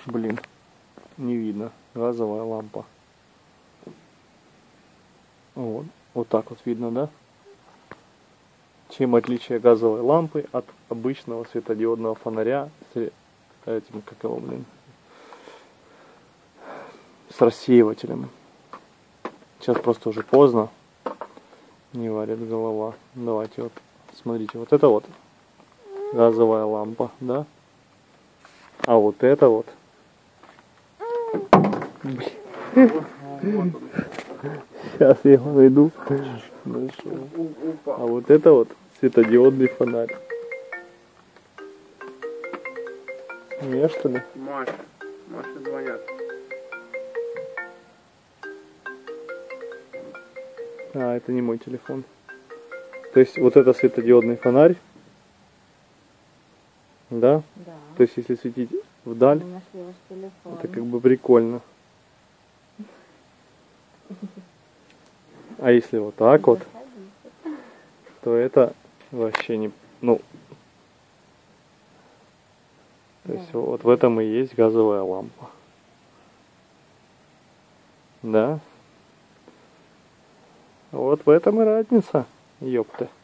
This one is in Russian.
Блин, не видно. Газовая лампа. Вот, вот так вот видно, да? Чем отличие газовой лампы от обычного светодиодного фонаря с этим, как его, блин, с рассеивателем. Сейчас просто уже поздно. Не варит голова. Давайте вот, смотрите, вот это вот газовая лампа, да? А вот это вот. Сейчас я его найду. А вот это вот светодиодный фонарь. Мне что ли? Маша звонят. А, это не мой телефон. То есть вот это светодиодный фонарь. Да? Да. То есть если светить вдаль, Мы нашли ваш телефон. это как бы прикольно. А если вот так вот, то это вообще не... Ну, то есть вот в этом и есть газовая лампа. Да? Вот в этом и разница, ёпта.